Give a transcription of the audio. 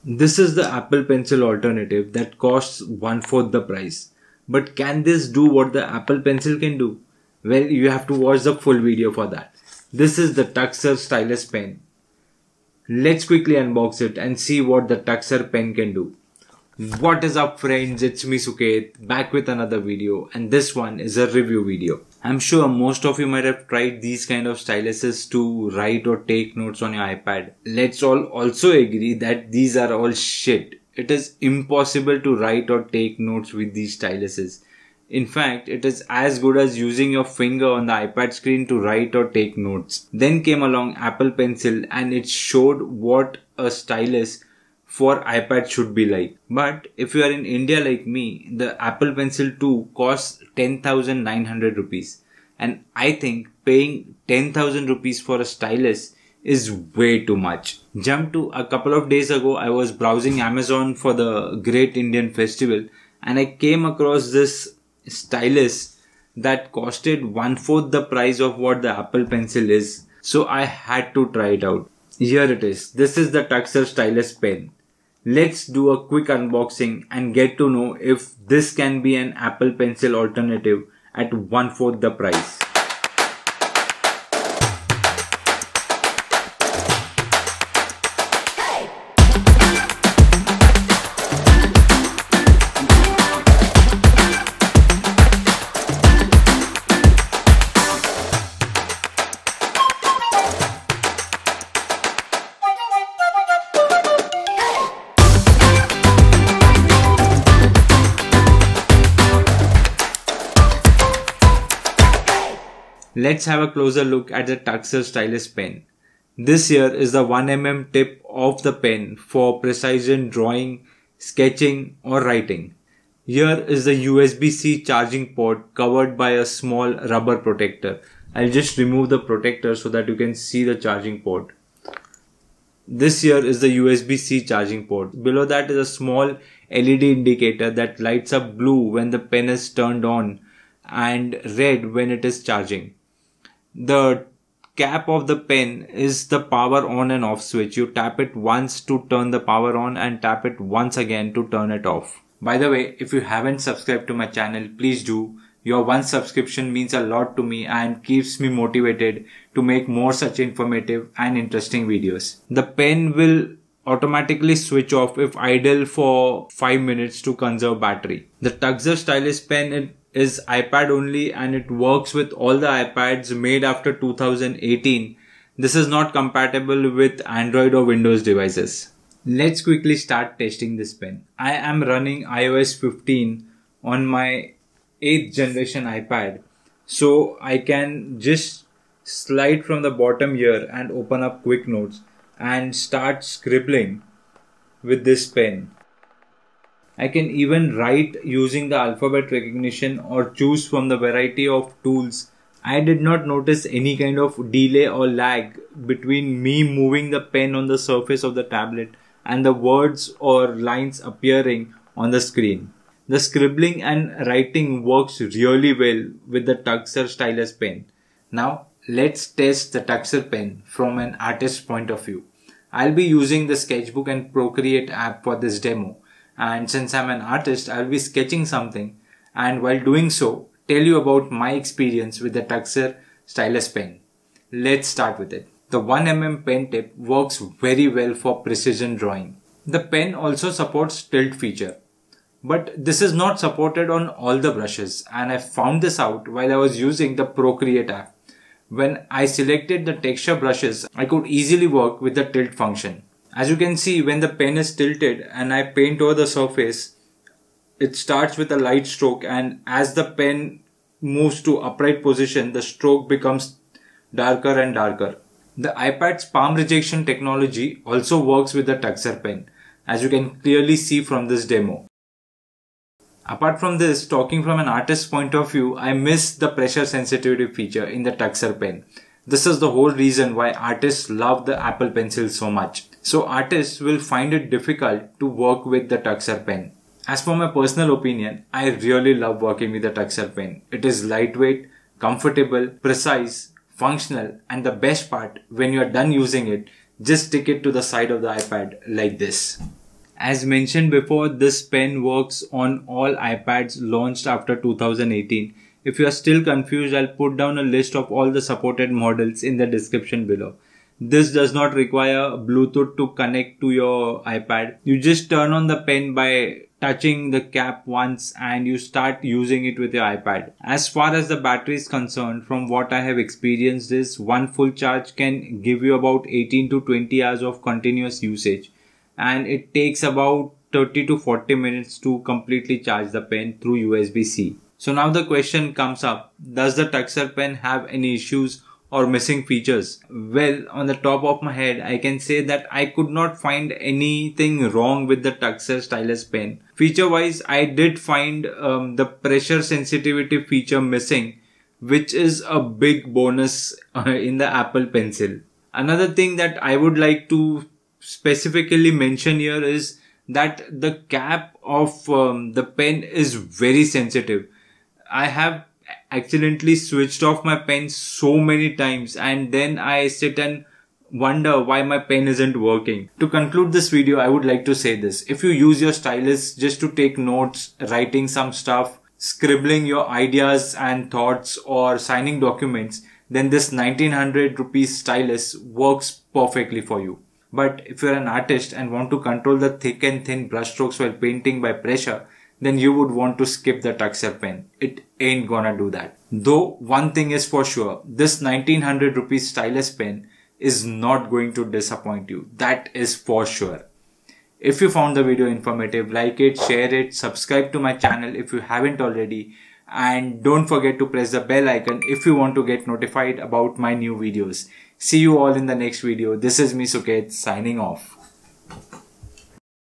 This is the Apple Pencil alternative that costs 1/4 the price. But can this do what the Apple Pencil can do? Well, you have to watch the full video for that. This is the Tuxer Stylus Pen. Let's quickly unbox it and see what the Tuxer pen can do. What is up friends, it's me Suket, back with another video, and this one is a review video. I'm sure most of you might have tried these kind of styluses to write or take notes on your iPad. Let's all also agree that these are all shit. It is impossible to write or take notes with these styluses. In fact, it is as good as using your finger on the iPad screen to write or take notes. Then came along Apple Pencil and it showed what a stylus for iPad should be like. But if you are in India like me, the Apple Pencil 2 costs 10,900 rupees. And I think paying 10,000 rupees for a stylus is way too much. Jump to a couple of days ago, I was browsing Amazon for the Great Indian Festival and I came across this stylus that costed 1/4 the price of what the Apple Pencil is. So I had to try it out. Here it is. This is the Tuxer Stylus Pen. Let's do a quick unboxing and get to know if this can be an Apple Pencil alternative at 1/4 the price. Let's have a closer look at the Tuxer Stylus Pen. This here is the 1mm tip of the pen for precision drawing, sketching or writing. Here is the USB-C charging port covered by a small rubber protector. I'll just remove the protector so that you can see the charging port. This here is the USB-C charging port. Below that is a small LED indicator that lights up blue when the pen is turned on and red when it is charging. The cap of the pen is the power on and off switch. You tap it once to turn the power on and tap it once again to turn it off. By the way, if you haven't subscribed to my channel, please do. Your one subscription means a lot to me and keeps me motivated to make more such informative and interesting videos. The pen will automatically switch off if idle for 5 minutes to conserve battery. The Tuxer Stylus Pen is iPad only and it works with all the iPads made after 2018. This is not compatible with Android or Windows devices. Let's quickly start testing this pen. I am running iOS 15 on my 8th generation iPad. So I can just slide from the bottom here and open up Quick Notes and start scribbling with this pen. I can even write using the alphabet recognition or choose from the variety of tools. I did not notice any kind of delay or lag between me moving the pen on the surface of the tablet and the words or lines appearing on the screen. The scribbling and writing works really well with the Tuxer Stylus Pen. Now let's test the Tuxer pen from an artist's point of view. I'll be using the Sketchbook and Procreate app for this demo. And since I'm an artist, I'll be sketching something, and while doing so, tell you about my experience with the Tuxer Stylus Pen. Let's start with it. The 1mm pen tip works very well for precision drawing. The pen also supports tilt feature, but this is not supported on all the brushes, and I found this out while I was using the Procreate app. When I selected the texture brushes, I could easily work with the tilt function. As you can see, when the pen is tilted and I paint over the surface, it starts with a light stroke, and as the pen moves to upright position, the stroke becomes darker and darker. The iPad's palm rejection technology also works with the Tuxer pen, as you can clearly see from this demo. Apart from this, talking from an artist's point of view, I miss the pressure sensitivity feature in the Tuxer pen. This is the whole reason why artists love the Apple Pencil so much. So artists will find it difficult to work with the Tuxer pen. As for my personal opinion, I really love working with the Tuxer pen. It is lightweight, comfortable, precise, functional, and the best part, when you are done using it, just stick it to the side of the iPad like this. As mentioned before, this pen works on all iPads launched after 2018. If you are still confused, I'll put down a list of all the supported models in the description below. This does not require Bluetooth to connect to your iPad. You just turn on the pen by touching the cap once and you start using it with your iPad. As far as the battery is concerned, from what I have experienced is one full charge can give you about 18 to 20 hours of continuous usage, and it takes about 30 to 40 minutes to completely charge the pen through USB-C. So now the question comes up, does the Tuxer pen have any issues or missing features? Well, on the top of my head, I can say that I could not find anything wrong with the Tuxer stylus pen. Feature wise, I did find the pressure sensitivity feature missing, which is a big bonus in the Apple Pencil. Another thing that I would like to specifically mention here is that the cap of the pen is very sensitive. I have accidentally switched off my pen so many times and then I sit and wonder why my pen isn't working. To conclude this video, I would like to say this. If you use your stylus just to take notes, writing some stuff, scribbling your ideas and thoughts, or signing documents, then this 1900 rupees stylus works perfectly for you. But if you're an artist and want to control the thick and thin brushstrokes while painting by pressure, then you would want to skip the Tuxer pen. It ain't gonna do that. Though one thing is for sure, this 1900 rupees stylus pen is not going to disappoint you. That is for sure. If you found the video informative, like it, share it, subscribe to my channel if you haven't already, and don't forget to press the bell icon if you want to get notified about my new videos. See you all in the next video. This is me, Suket, signing off.